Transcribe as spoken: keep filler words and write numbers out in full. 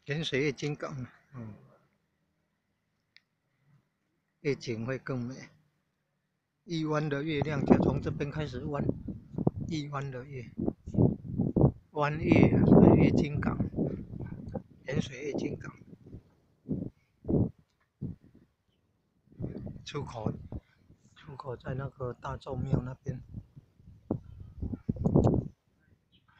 盐水月金港，嗯，夜景会更美。一弯的月亮就从这边开始弯，一弯的月，弯月啊，月金港，盐水月金港出口，出口在那个大众庙那边。